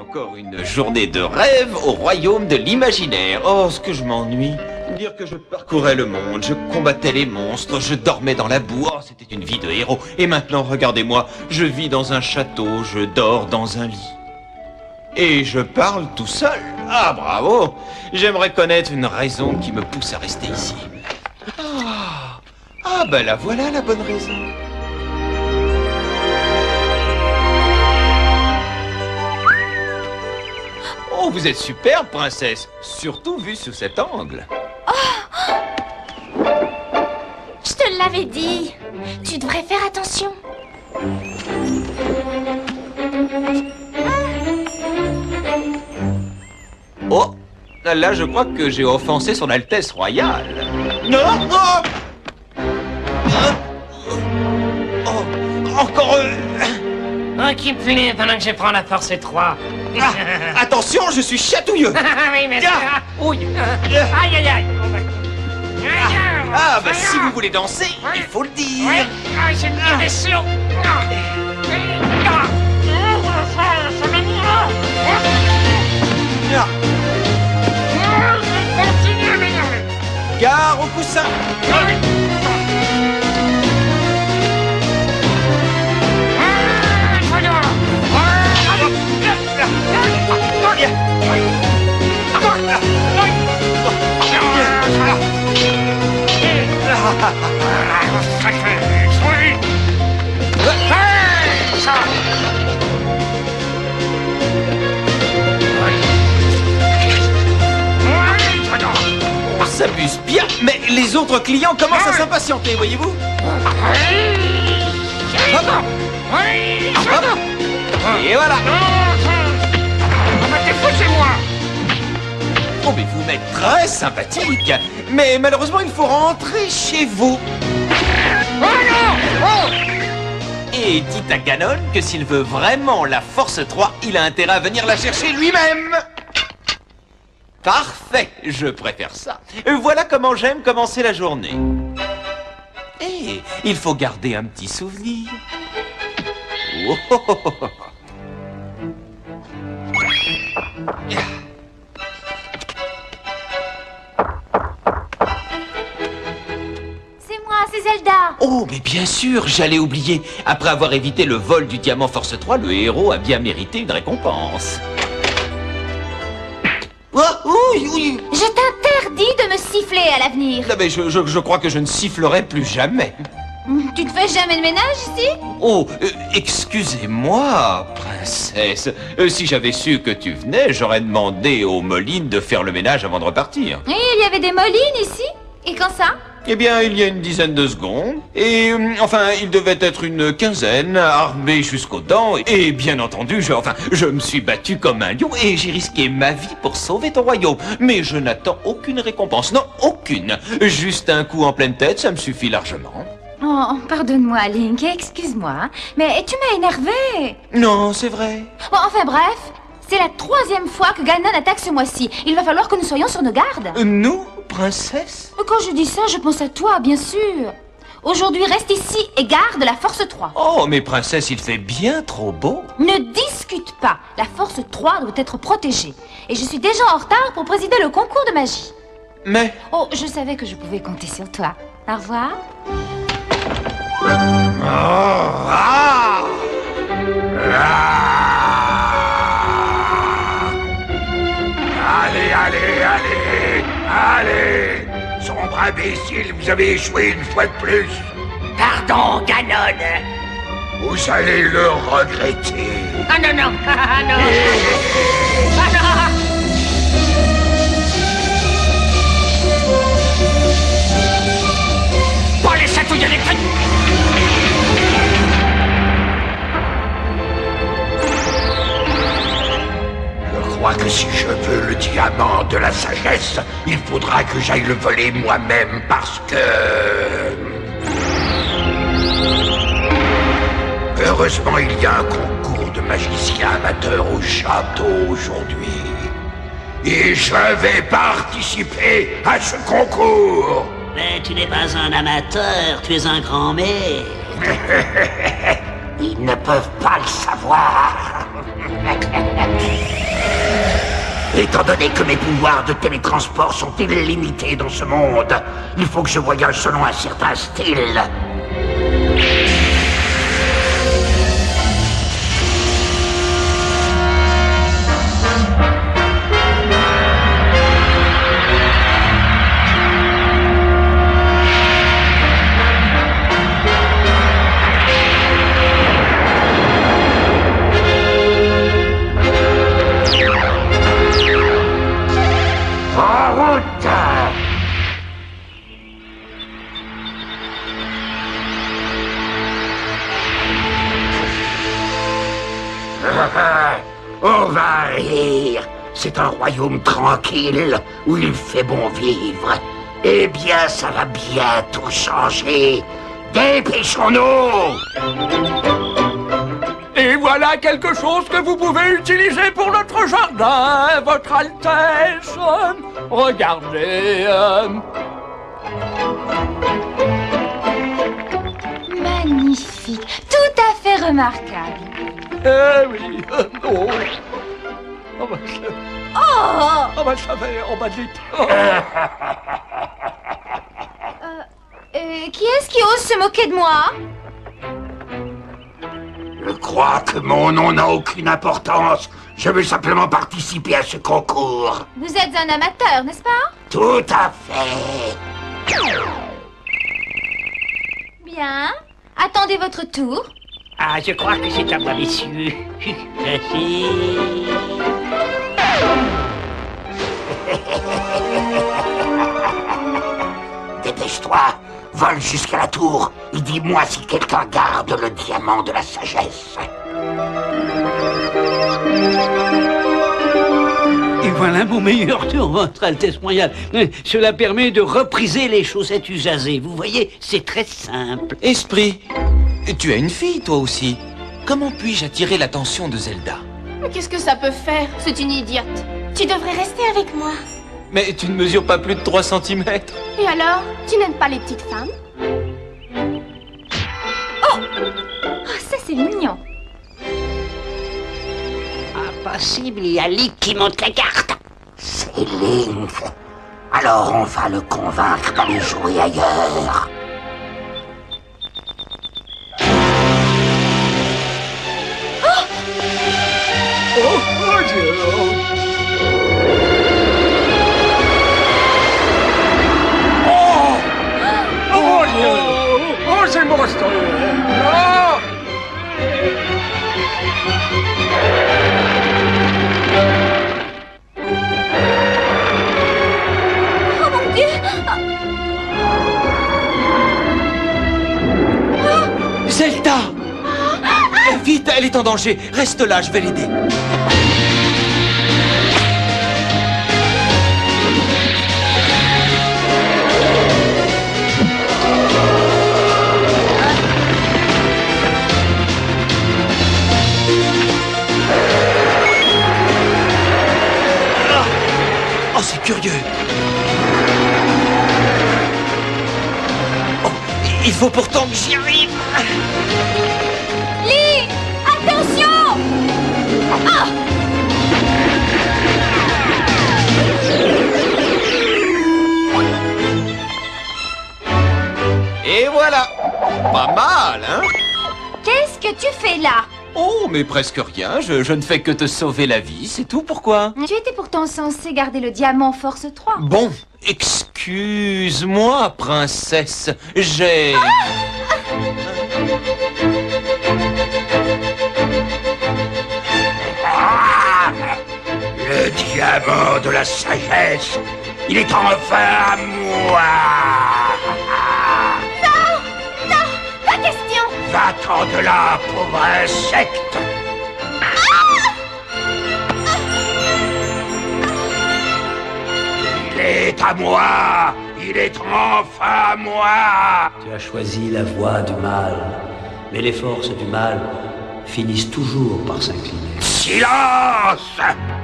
Encore une journée de rêve au royaume de l'imaginaire. Oh, ce que je m'ennuie. Dire que je parcourais le monde, je combattais les monstres, je dormais dans la boue. Oh, c'était une vie de héros. Et maintenant, regardez-moi, je vis dans un château, je dors dans un lit. Et je parle tout seul. Ah, bravo. J'aimerais connaître une raison qui me pousse à rester ici. Ah, ben la voilà la bonne raison. Oh, vous êtes superbe, princesse. Surtout vu sous cet angle. Oh, je te l'avais dit. Tu devrais faire attention. Oh, là, je crois que j'ai offensé son Altesse royale. Non, oh, oh, encore Occupe-les pendant que je prends la force 3. Attention, je suis chatouilleux. Oui, mais ouille. Aïe, aïe, aïe. Ah, bah si vous voulez danser, il faut le dire. Oui, j'ai une question. Gare au coussin. On s'amuse bien, mais les autres clients commencent à s'impatienter, voyez-vous. Et voilà. Oh, mais vous m'êtes très sympathique. Mais malheureusement, il faut rentrer chez vous. Et dites à Ganon que s'il veut vraiment la Force 3, il a intérêt à venir la chercher lui-même. Parfait, je préfère ça. Voilà comment j'aime commencer la journée. Et il faut garder un petit souvenir. Oh, oh, oh, oh. C'est Zelda. Oh, mais bien sûr, j'allais oublier. Après avoir évité le vol du diamant Force 3, le héros a bien mérité une récompense. Oh, oui, oui. Je t'interdis de me siffler à l'avenir. Non, mais je crois que je ne sifflerai plus jamais. Tu ne fais jamais de ménage ici? Oh, excusez-moi, princesse. Si j'avais su que tu venais, j'aurais demandé aux Molines de faire le ménage avant de repartir. Et il y avait des Molines ici? Et quand ça? Eh bien, il y a une dizaine de secondes. Et, enfin, il devait être une quinzaine, armés jusqu'aux dents. Et bien entendu, je me suis battu comme un lion et j'ai risqué ma vie pour sauver ton royaume. Mais je n'attends aucune récompense. Non, aucune. Juste un coup en pleine tête, ça me suffit largement. Oh, pardonne-moi, Link, excuse-moi. Mais tu m'as énervé. Non, c'est vrai. Bon, enfin bref, c'est la 3e fois que Ganon attaque ce mois-ci. Il va falloir que nous soyons sur nos gardes. Nous, princesse? Quand je dis ça, je pense à toi, bien sûr. Aujourd'hui, reste ici et garde la Force 3. Oh, mais princesse, il fait bien trop beau. Ne discute pas. La Force 3 doit être protégée. Et je suis déjà en retard pour présider le concours de magie. Mais... Oh, je savais que je pouvais compter sur toi. Au revoir. Allez, allez, allez, allez! Sombre imbécile, vous avez échoué une fois de plus. Pardon, Ganon. Vous allez le regretter. Ah non, non, ah non. Ah non. Pas les chatouilles électriques. Je crois que si je veux le diamant de la sagesse, il faudra que j'aille le voler moi-même parce que... Heureusement, il y a un concours de magiciens amateurs au château aujourd'hui. Et je vais participer à ce concours. Mais tu n'es pas un amateur, tu es un grand maître. Ils ne peuvent pas le savoir. Étant donné que mes pouvoirs de télétransport sont illimités dans ce monde, il faut que je voyage selon un certain style. On va rire. C'est un royaume tranquille où il fait bon vivre. Eh bien, ça va bientôt changer. Dépêchons-nous! Et voilà quelque chose que vous pouvez utiliser pour notre jardin, Votre Altesse. Regardez. Magnifique, tout à fait remarquable. Eh oui, oh. Oh, bah, ça va, on va vite. Qui est-ce qui ose se moquer de moi? Je crois que mon nom n'a aucune importance. Je veux simplement participer à ce concours. Vous êtes un amateur, n'est-ce pas? Tout à fait. Bien. Attendez votre tour. Ah, je crois que c'est à moi, messieurs. Merci. Dépêche-toi, vole jusqu'à la tour et dis-moi si quelqu'un garde le diamant de la sagesse. Et voilà mon meilleur tour, Votre Altesse Royale. Cela permet de repriser les chaussettes usagées. Vous voyez, c'est très simple. Esprit, tu as une fille, toi aussi. Comment puis-je attirer l'attention de Zelda? Mais qu'est-ce que ça peut faire? C'est une idiote. Tu devrais rester avec moi. Mais tu ne mesures pas plus de 3 cm. Et alors? Tu n'aimes pas les petites femmes? Oh, ça c'est mignon. Impossible, il y a Link qui monte la carte. C'est Link. Alors on va le convaincre d'aller jouer ailleurs. Oh Dieu. Oh Dieu. Oh, c'est monstrueux. Oh. Oh mon Dieu! Zelda! Vite, elle est en danger. Reste là, je vais l'aider. Oh, c'est curieux. Oh, il faut pourtant que j'y arrive. Lee! Attention! Ah! Et voilà. Pas mal, hein? Qu'est-ce que tu fais là? Oh, mais presque rien. Je ne fais que te sauver la vie, c'est tout. Pourquoi? Tu étais pourtant censé garder le diamant Force 3. Bon, excuse-moi, princesse. J'ai... Le diamant de la sagesse, il est enfin à moi. Pas question! Va-t'en de là, pauvre insecte. Il est à moi. Il est enfin à moi. Tu as choisi la voie du mal, mais les forces du mal finissent toujours par s'incliner. Silence.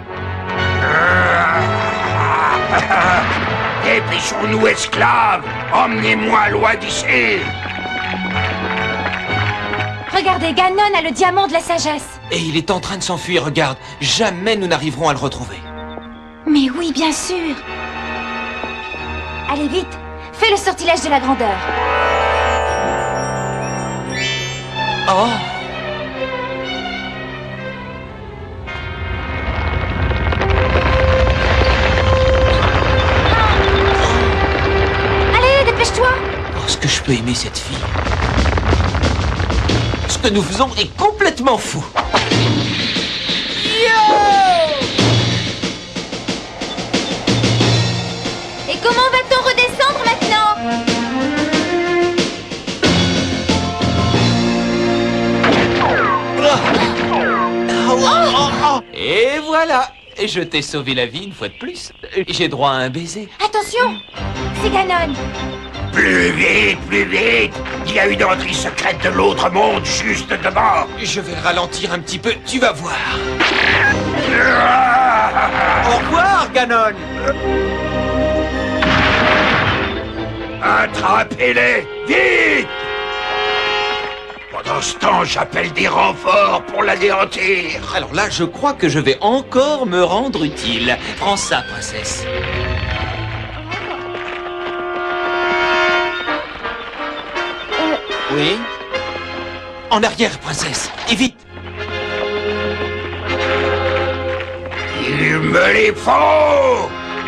Dépêchons-nous, esclaves. Emmenez-moi loin d'ici. Regardez, Ganon a le diamant de la sagesse. Et il est en train de s'enfuir, regarde. Jamais nous n'arriverons à le retrouver. Mais oui, bien sûr. Allez, vite. Fais le sortilège de la grandeur. Oh! Allez, dépêche-toi. Oh, ce que je peux aimer cette fille. Ce que nous faisons est complètement fou. Et comment va-t-on redescendre maintenant? Et voilà. Je t'ai sauvé la vie une fois de plus. J'ai droit à un baiser. Attention, c'est Ganon. Plus vite, plus vite! Il y a une entrée secrète de l'autre monde juste devant! Je vais ralentir un petit peu, tu vas voir. Au revoir, Ganon. Attrapez-les! Vite! Pendant ce temps, j'appelle des renforts pour l'anéantir! Alors là, je crois que je vais encore me rendre utile. Prends ça, princesse. Oui? En arrière, princesse. Et vite! Il me les faut!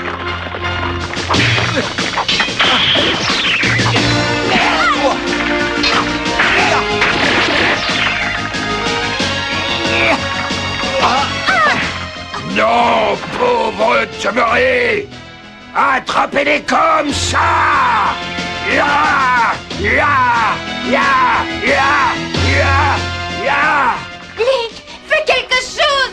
Non, pauvre demeuré! Attrapez-les comme ça! Ya! Ya! Ya! Ya! Ya! Ya! Link, fais quelque chose.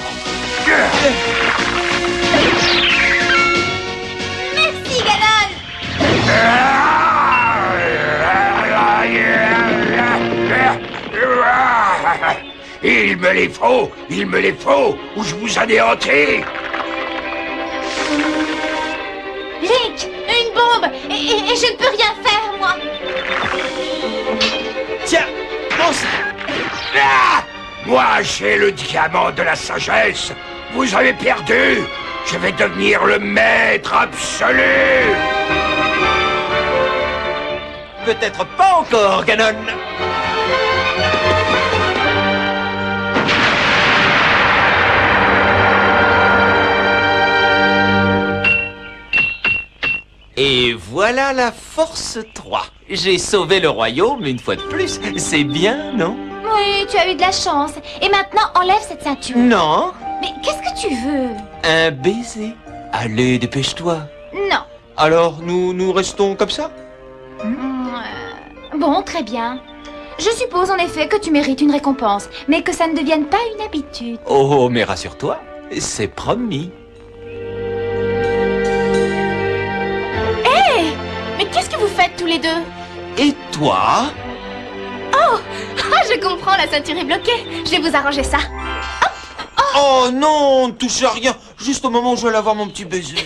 Merci, Ganon. Il me les faut! Il me les faut! Ou je vous anéantis! Link, une bombe et je ne peux rien faire, moi. Tiens, prends ça. Ah! Moi, j'ai le diamant de la sagesse! Vous avez perdu! Je vais devenir le maître absolu! Peut-être pas encore, Ganon. Et voilà la force 3. J'ai sauvé le royaume une fois de plus. C'est bien, non? Oui, tu as eu de la chance. Et maintenant, enlève cette ceinture. Non. Mais qu'est-ce que tu veux? Un baiser. Allez, dépêche-toi. Non. Alors, nous restons comme ça? Bon, très bien. Je suppose en effet que tu mérites une récompense, mais que ça ne devienne pas une habitude. Oh, mais rassure-toi, c'est promis. Mais qu'est-ce que vous faites tous les deux? Et toi? Ah, je comprends, la ceinture est bloquée. Je vais vous arranger ça. Oh non, ne touche à rien. Juste au moment où je vais avoir mon petit baiser.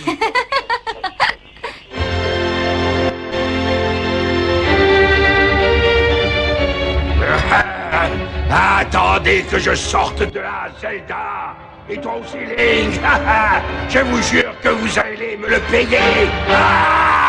Attendez que je sorte de là, Zelda! Et toi aussi, Link! Je vous jure que vous allez me le payer! Ah!